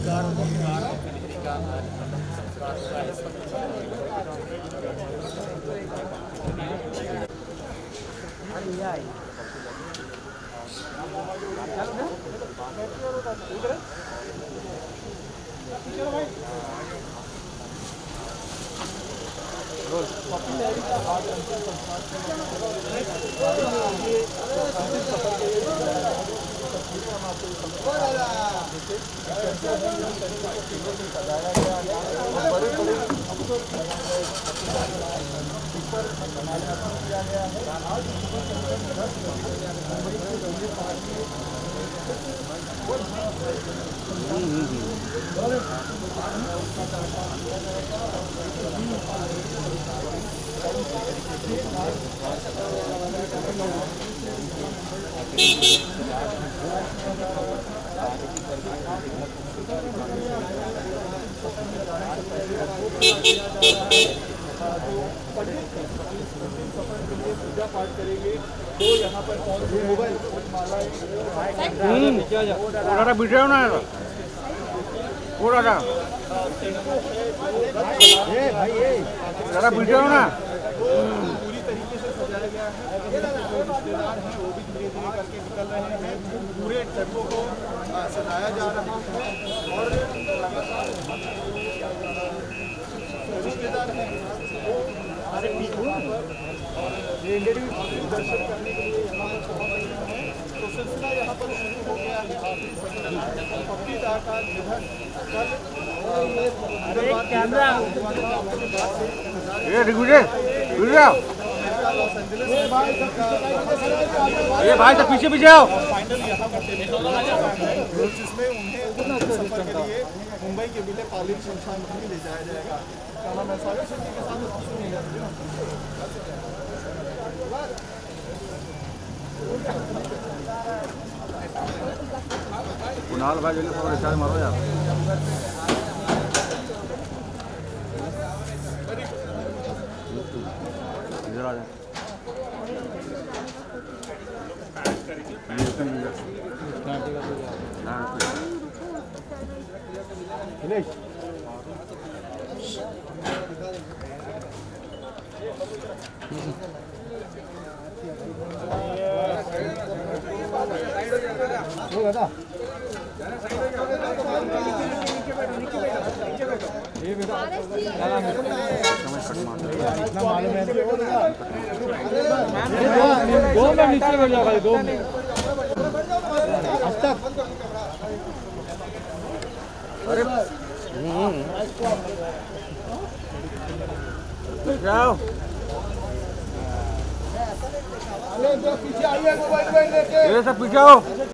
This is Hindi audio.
पूजा पाठ करेंगे तो यहाँ पर कौन सी मोबाइल वीडियो ना वीडियो ना पूरी तरीके से सजाया गया है। रिश्तेदार हैं वो भी धीरे धीरे करके निकल रहे हैं। पूरे टेम्पो को सजाया जा रहा है और रिश्तेदार हैं वो हमारे दर्शन करने के लिए यहाँ पर पहुँच रहे हैं। तो सिलसिला यहाँ पर शुरू हो गया है। पब्बी दाह का निधन कल ये भाई तो पीछे पीछे आओ। फाइनल यहाँ पर जिसमें उन्हें सफर के लिए मुंबई के विले पालिन शमशान भूमि ले जाया जाएगा। क्या नाम है सागर सिटी के साथ कुणाल भाई जो थोड़ा रिचार्ज मारो यार। इधर आ जाए। ये बेटा इतना मालूम है। 2 मिनट नीचे बैठ जाओ भाई, 2 मिनट अब तक। अरे जाओ पीछे आइए मोबाइल लेके। ये सब पीछे आओ।